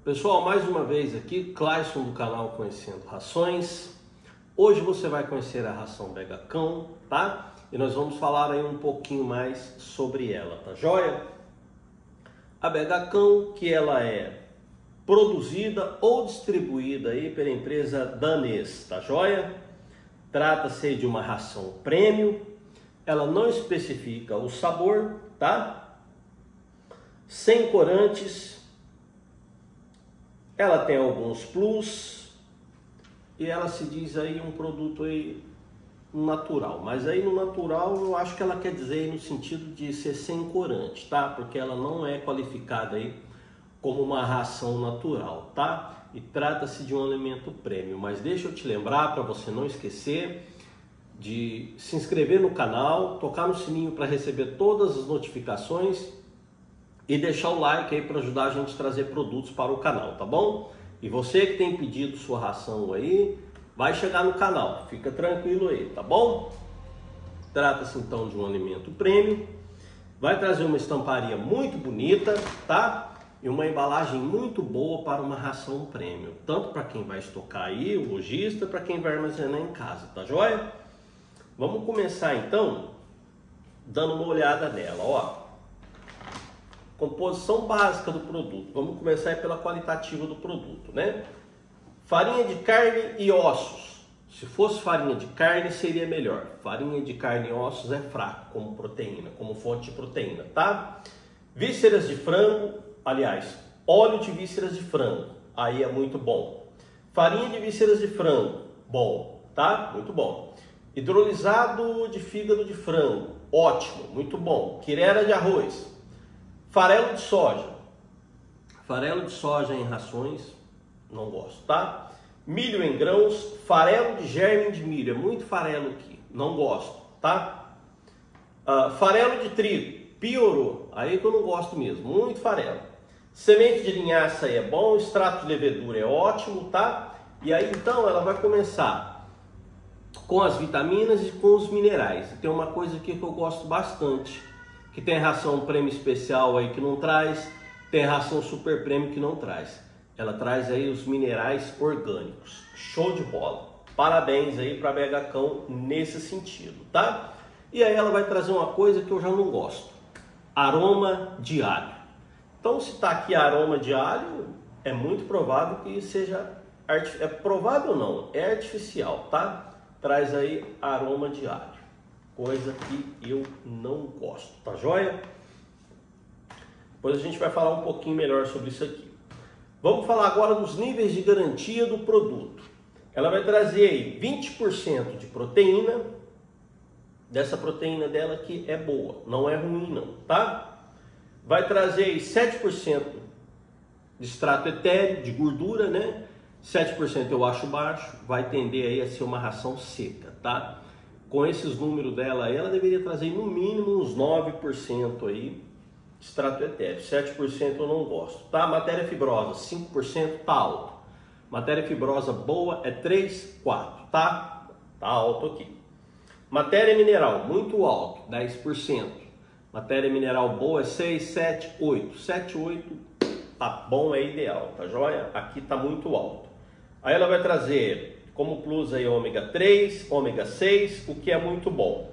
Pessoal, mais uma vez aqui, Clayson do canal Conhecendo Rações. Hoje você vai conhecer a ração Begacão, tá? E nós vamos falar aí um pouquinho mais sobre ela, tá joia? A Begacão, que ela é produzida ou distribuída aí pela empresa Danês, tá joia? Trata-se de uma ração premium, ela não especifica o sabor, tá? Sem corantes. Ela tem alguns plus e ela se diz aí um produto aí natural, mas aí no natural eu acho que ela quer dizer no sentido de ser sem corante, tá? Porque ela não é qualificada aí como uma ração natural, tá? E trata-se de um alimento premium, mas deixa eu te lembrar para você não esquecer de se inscrever no canal, tocar no sininho para receber todas as notificações e deixar o like aí para ajudar a gente a trazer produtos para o canal, tá bom? E você que tem pedido sua ração aí, vai chegar no canal, fica tranquilo aí, tá bom? Trata-se então de um alimento premium, vai trazer uma estamparia muito bonita, tá? E uma embalagem muito boa para uma ração premium, tanto para quem vai estocar aí, o lojista, para quem vai armazenar em casa, tá joia? Vamos começar então dando uma olhada nela, ó. Composição básica do produto. Vamos começar aí pela qualitativa do produto, né? Farinha de carne e ossos. Se fosse farinha de carne seria melhor. Farinha de carne e ossos é fraco como proteína, como fonte de proteína, tá? Vísceras de frango, aliás, óleo de vísceras de frango, aí é muito bom. Farinha de vísceras de frango, bom, tá? Muito bom. Hidrolisado de fígado de frango, ótimo, muito bom. Quirera de arroz. Farelo de soja. Farelo de soja em rações, não gosto, tá? Milho em grãos, farelo de germe de milho, é muito farelo aqui, não gosto, tá? Farelo de trigo, piorou, aí que eu não gosto mesmo, muito farelo. Semente de linhaça é bom, extrato de levedura é ótimo, tá? E aí então ela vai começar com as vitaminas e com os minerais. E tem uma coisa aqui que eu gosto bastante, que tem ração prêmio especial aí que não traz, tem ração super prêmio que não traz. Ela traz aí os minerais orgânicos. Show de bola. Parabéns aí para a Begacão nesse sentido, tá? E aí ela vai trazer uma coisa que eu já não gosto. Aroma de alho. Então se tá aqui aroma de alho, é muito provável que seja... É provável não, é artificial, tá? Traz aí aroma de alho. Coisa que eu não gosto, tá joia? Depois a gente vai falar um pouquinho melhor sobre isso aqui. Vamos falar agora dos níveis de garantia do produto. Ela vai trazer aí 20% de proteína. Dessa proteína dela que é boa, não é ruim não, tá? Vai trazer aí 7% de extrato etéreo, de gordura, né? 7% eu acho baixo, vai tender aí a ser uma ração seca, tá? Com esses números dela, ela deveria trazer no mínimo uns 9% aí, extrato etéreo. 7% eu não gosto, tá? Matéria fibrosa, 5% tá alto. Matéria fibrosa boa é 3, 4, tá? Tá alto aqui. Matéria mineral, muito alto, 10%. Matéria mineral boa é 6, 7, 8. 7, 8, tá bom, é ideal, tá joia? Aqui tá muito alto. Aí ela vai trazer como plus aí ômega 3, ômega 6, o que é muito bom.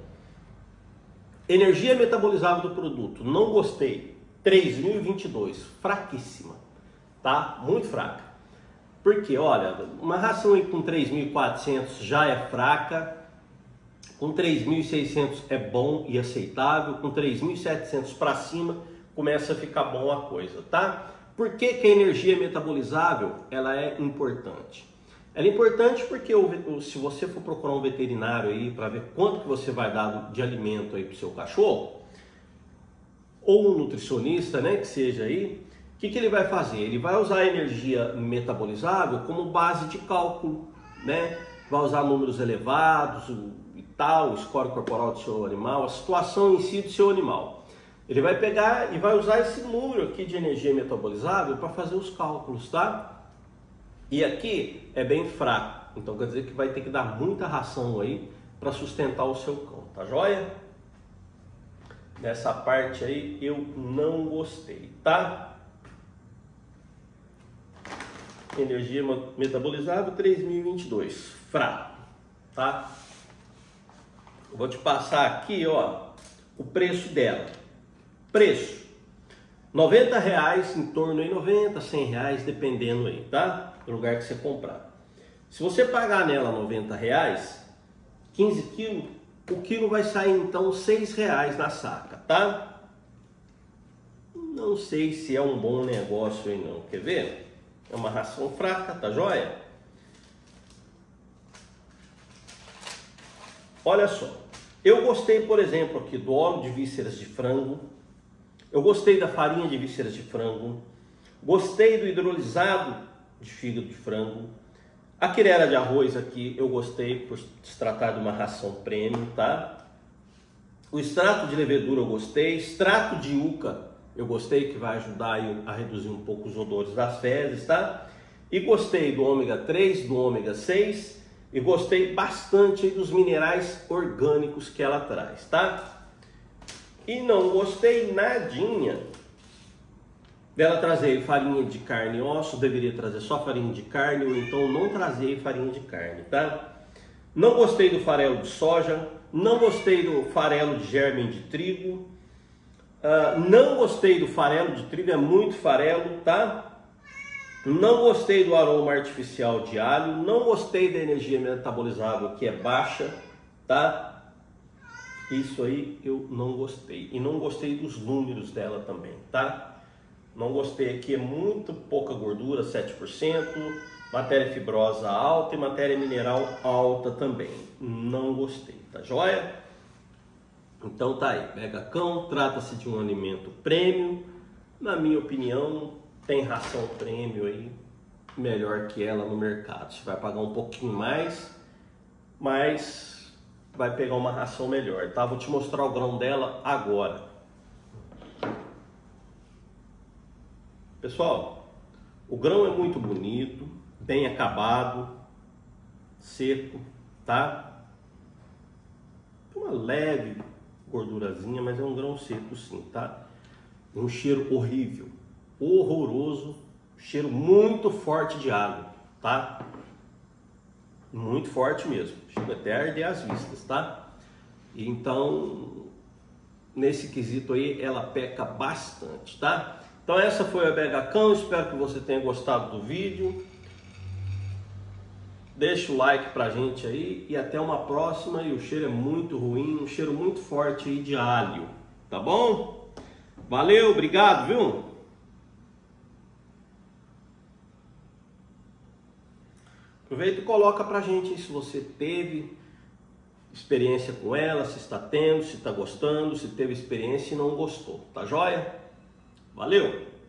Energia metabolizável do produto, não gostei. 3.022, fraquíssima, tá? Muito fraca. Porque, olha, uma ração aí com 3.400 já é fraca, com 3.600 é bom e aceitável, com 3.700 para cima começa a ficar bom a coisa, tá? Por que que a energia metabolizável ela é importante? Ela é importante porque se você for procurar um veterinário aí para ver quanto que você vai dar de alimento aí para o seu cachorro, ou um nutricionista, né, que seja aí, o que ele vai fazer? Ele vai usar a energia metabolizável como base de cálculo, né? Vai usar números elevados e tal, o score corporal do seu animal, a situação em si do seu animal. Ele vai pegar e vai usar esse número aqui de energia metabolizável para fazer os cálculos, tá? E aqui é bem fraco, então quer dizer que vai ter que dar muita ração aí para sustentar o seu cão, tá joia? Nessa parte aí eu não gostei, tá? Energia metabolizável 3022, fraco, tá? Vou te passar aqui, ó, o preço dela. Preço, R$90, em torno de 90, R$100, dependendo aí, tá? Do lugar que você comprar. Se você pagar nela R$90, 15 quilos, o quilo vai sair então R$6 na saca, tá? Não sei se é um bom negócio aí não, quer ver? É uma ração fraca, tá joia? Olha só, eu gostei, por exemplo, aqui do óleo de vísceras de frango, eu gostei da farinha de vísceras de frango, gostei do hidrolisado de fígado de frango, a quirera de arroz aqui eu gostei por se tratar de uma ração premium, tá? O extrato de levedura eu gostei, extrato de yuca eu gostei, que vai ajudar a reduzir um pouco os odores das fezes, tá? E gostei do ômega 3, do ômega 6 e gostei bastante aí dos minerais orgânicos que ela traz, tá? E não gostei nadinha dela trazer farinha de carne e osso, deveria trazer só farinha de carne, ou então não trazer farinha de carne, tá? Não gostei do farelo de soja, não gostei do farelo de germe de trigo, não gostei do farelo de trigo, é muito farelo, tá? Não gostei do aroma artificial de alho, não gostei da energia metabolizável, que é baixa, tá? Isso aí eu não gostei. E não gostei dos números dela também, tá? Não gostei aqui, é muito pouca gordura, 7%, matéria fibrosa alta e matéria mineral alta também. Não gostei, tá joia? Então tá aí, Megacão, trata-se de um alimento premium. Na minha opinião, tem ração premium aí melhor que ela no mercado. Você vai pagar um pouquinho mais, mas vai pegar uma ração melhor, tá? Vou te mostrar o grão dela agora. Pessoal, o grão é muito bonito, bem acabado, seco, tá? Uma leve gordurazinha, mas é um grão seco sim, tá? Um cheiro horrível, horroroso, cheiro muito forte de alho, tá? Muito forte mesmo, chega até a arder as vistas, tá? Então, nesse quesito aí, ela peca bastante, tá? Então essa foi a Megacão, espero que você tenha gostado do vídeo. Deixa o like pra gente aí e até uma próxima. E o cheiro é muito ruim, um cheiro muito forte aí de alho, tá bom? Valeu, obrigado, viu? Aproveita e coloca pra gente aí se você teve experiência com ela, se está tendo, se está gostando, se teve experiência e não gostou, tá joia? Valeu!